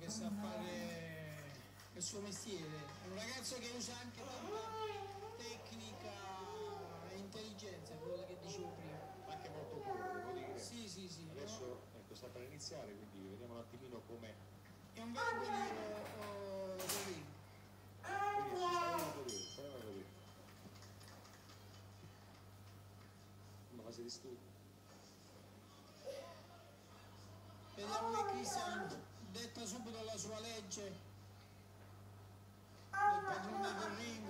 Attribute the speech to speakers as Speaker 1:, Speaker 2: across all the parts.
Speaker 1: che sa fare il suo mestiere, è un ragazzo che usa anche tanta tecnica e intelligenza, quello che dicevo prima.
Speaker 2: Anche molto buono, devo dire.
Speaker 1: Sì, sì, sì.
Speaker 2: Adesso ecco, sta per iniziare, quindi vediamo un attimino come.
Speaker 1: È un vero guerriero del ring.
Speaker 2: Stiamo a vedere. Una fase di studio.
Speaker 1: Vediamo che Christian detta subito la sua legge del padrone del ring.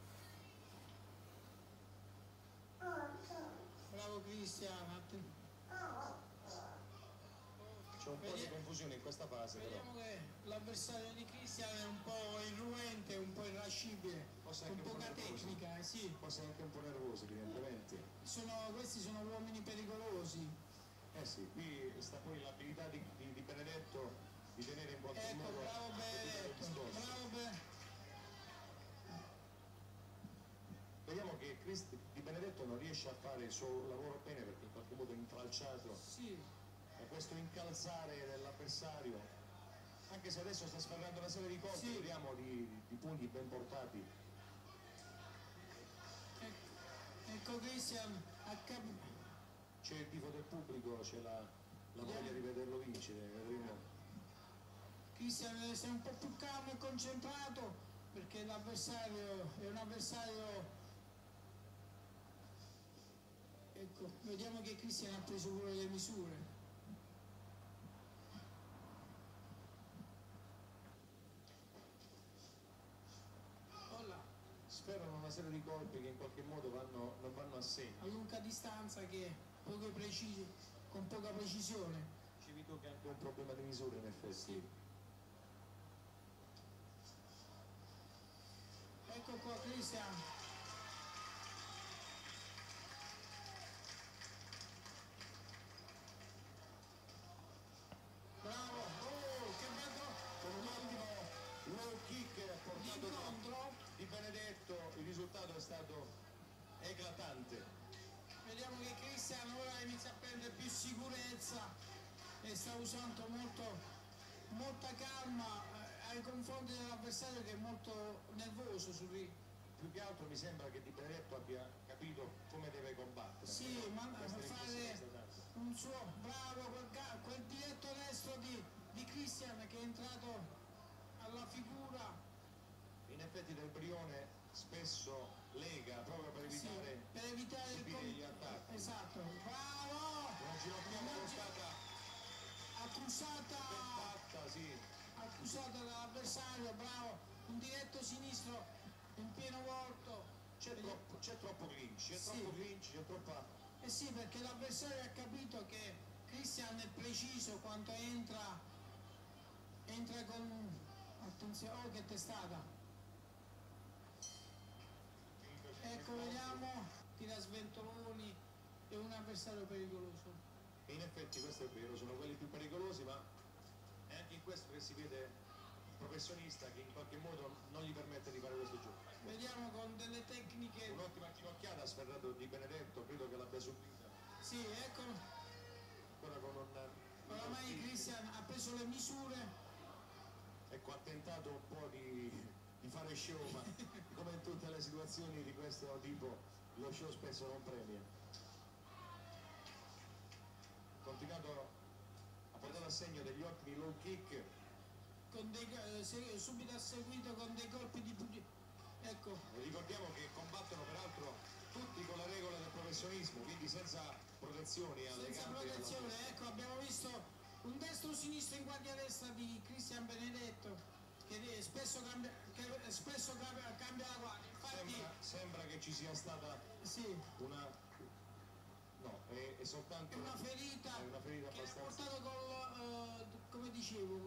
Speaker 1: Bravo Christian.
Speaker 2: C'è un po' di confusione in questa fase, però.
Speaker 1: Vediamo che l'avversario di Christian è un po' irruente, un po' irascibile, con poca tecnica, sì.
Speaker 2: Forse anche un po' nervoso, evidentemente.
Speaker 1: Questi sono uomini pericolosi.
Speaker 2: Eh sì, qui sta poi l'abilità di Benedetto di tenere in qualche modo.
Speaker 1: Bravo Benedetto,
Speaker 2: Vediamo che Di Benedetto non riesce a fare il suo lavoro bene perché in qualche modo è intralciato.
Speaker 1: Sì.
Speaker 2: E questo incalzare dell'avversario, anche se adesso sta sferrando una serie di colpi, sì. Vediamo di pugni ben portati.
Speaker 1: Ecco Christian
Speaker 2: c'è il tifo del pubblico, c'è la voglia di vederlo vincere, vedremo.
Speaker 1: Christian deve essere un po' più calmo e concentrato perché l'avversario è un avversario. Ecco, vediamo che Christian ha preso pure le misure.
Speaker 2: Sferrano una serie di colpi che in qualche modo non vanno a segno.
Speaker 1: A lunga distanza con poca precisione.
Speaker 2: Ci vedo che è anche un problema di misure in effetti.
Speaker 1: Sì. Ecco qua Christian. Bravo, che bello!
Speaker 2: Con un ottimo low kick portato di Benedetto, il risultato è stato eclatante.
Speaker 1: Vediamo che Christian ora inizia a prendere più sicurezza e sta usando molta calma ai confronti dell'avversario che è molto nervoso sul ring.
Speaker 2: Più che altro mi sembra che Di Benedetto abbia capito come deve combattere.
Speaker 1: Sì, ma fare un suo bravo quel diretto destro di Christian che è entrato alla figura.
Speaker 2: In effetti Del Brione spesso lega proprio per evitare gli attacchi.
Speaker 1: Esatto, bravo!
Speaker 2: Una ginocchiata
Speaker 1: accusata dall'avversario, bravo, un diretto sinistro in pieno volto.
Speaker 2: C'è troppo clinch, c'è troppa.
Speaker 1: Eh sì, perché l'avversario ha capito che Christian è preciso quando entra con. Attenzione, oh che testata! Ecco, vediamo, tira sventoloni, è un avversario pericoloso.
Speaker 2: E in effetti questo è vero, sono quelli più pericolosi, ma è anche in questo che si vede il professionista che in qualche modo non gli permette di fare questo gioco.
Speaker 1: Vediamo con delle tecniche.
Speaker 2: Un'ottima ginocchiata ha sferrato Di Benedetto, credo che l'abbia subita.
Speaker 1: Sì, ecco.
Speaker 2: Ancora con
Speaker 1: oramai Christian ha preso le misure.
Speaker 2: Ecco, ha tentato un po' di fare show, ma come in tutte le situazioni di questo tipo lo show spesso non premia. Continuato a portare a segno degli ottimi low kick,
Speaker 1: subito ha seguito con dei colpi di pugni. Ecco.
Speaker 2: Ricordiamo che combattono peraltro tutti con le regole del professionismo, quindi senza protezioni alle
Speaker 1: senza
Speaker 2: gambe.
Speaker 1: protezione, ecco, abbiamo visto un destro-sinistro in guardia destra di Christian Benedetto che spesso cambia la guardia. Infatti
Speaker 2: sembra che ci sia stata una. No, è soltanto
Speaker 1: una ferita
Speaker 2: che
Speaker 1: abbastanza.
Speaker 2: ha portato
Speaker 1: come dicevo,